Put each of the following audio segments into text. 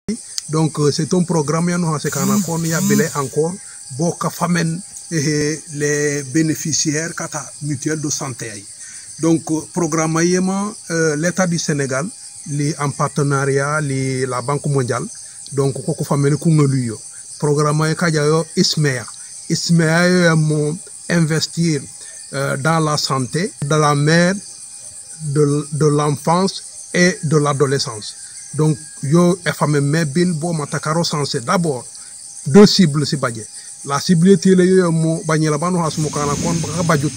Donc c'est un programme nous a qu'on y a belé encore boka famen les bénéficiaires kata mutuelle de santé. Donc programme l'État du Sénégal en partenariat la Banque mondiale donc koko famen kungeluyo programme kajayo ISMEA mo investir dans la santé de la mère, de l'enfance et de l'adolescence. Donc, yo FAME bil bo matakaro sensé d'abord deux cibles si badje. La cible tele yo mo banyela banu hasmo kana kon ba bajut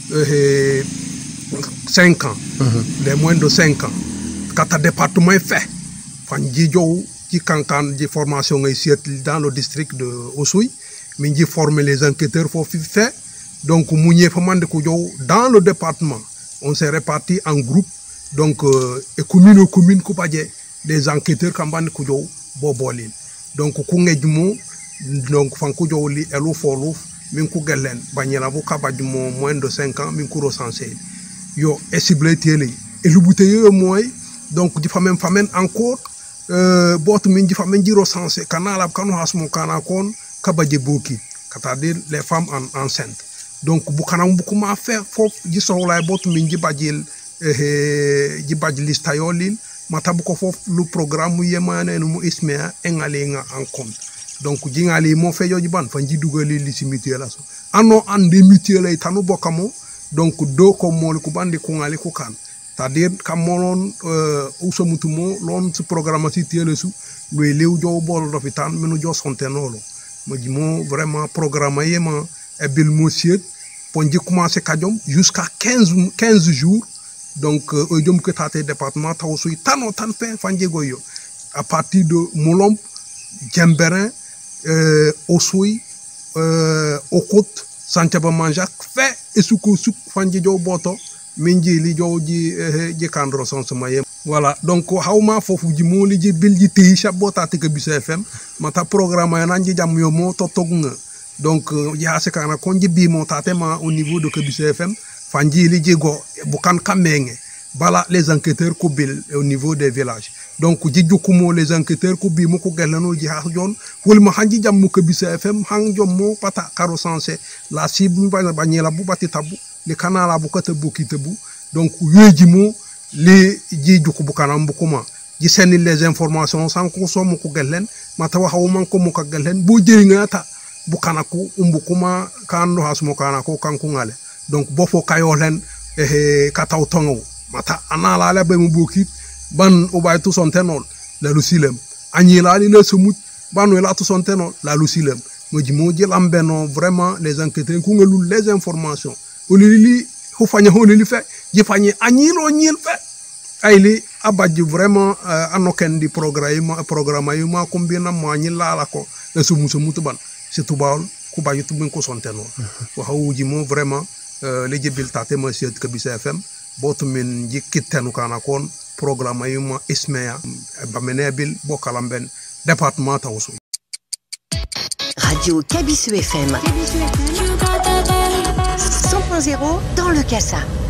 5 ans. Les moins de 5 ans. Kata département fait fanji jow ci kankan di formation ici dans le district de Oussouye, minji former les enquêteurs faut fait. Donc mounié famande ko jow dans le département, on s'est répartis en groupe. Donc commune ko badje des enquêteurs kambane kujo bobolin donc ku ngejmo donc fanku jowli elu folouf min ku gelen banyela bu kabajmo moins de 5 ans min ku recensé yo et ciblé télé et le bouteille moy donc di famen encore bot min di famen di recensé kanala kanu hasmo kana kon kabaje boki c'est-à-dire les femmes enceintes donc bu kanam bu kuma faire fof di soxlay bot min di bajil lista yolin matabu ko fof le programme yemane no ISMEA engalinga en compte donc jingali mo fe yoji ban fanji dugali li ci mutuelle so anno ande mutuelle tanu bokamo donc do ko mol ko bande ko ngali ko kan c'est-à-dire kam monon usomutumo lon ci programme ci tiele su loy lew jow bol do fi tan menu jo sontenolo mo di mo vraiment programme yema e bil monsieur ponji commencer kadiom jusqu'à 15 jours. Donc, au que tate département, taousui tano tanpe fanjegoyo. À partir de Moulombe, Djemberin, Oussouye, Okot, Santiaba Manjak, fait et souk fanjejo boto, minji li jo ji kandro son semaye. Voilà, donc, hauma fofu ji moli ji bilji te chabota te ke bisa FM, mata programme yananji jam yomo totogunga. Donc, ya se kana konji bimo tatema au niveau de Kebisa FM. Fanji li jego bukan kamenge bala les enquêteurs kubil au niveau des villages donc jijukumo les enquêteurs kubi mo ko gelano ji ha jon wolma hanji jammu Kebisa FM hang jommo pata karo sensé la cible bagnela bu bati tabu le kanala bu kata buki tebu donc yeji mo les jijuku bukanam bukuma ji seni les informations sans ko so mo ko gelen mata wa hawman ko mo ko gelen bo jeringa ta bukanaku umbukuma kando hasmo kanako kanku ngale. Donc bofo kayolen kataw tongo mata anala la be mbokit ban obay tout son tenol la lusilem anila ni le sumut ban la tout son tenol la lusilem moji lambeno vraiment les enquêteurs ku ngelul les informations olili hu fanya holili fe ji fanye anilo nyil fe ayli abadji vraiment anoken di programme yuma kombina mo nyila la ko le sumut ban c'est tout baol ku bayutu bin ko son tenol wa hawuji mo vraiment les jibil tate monsieur Kebisa FM botu min jikitenu kana kon programme yuma ISMEA bamenebil bokalamben département tawso Radio Kabisu FM 100.0 dans le Kassa.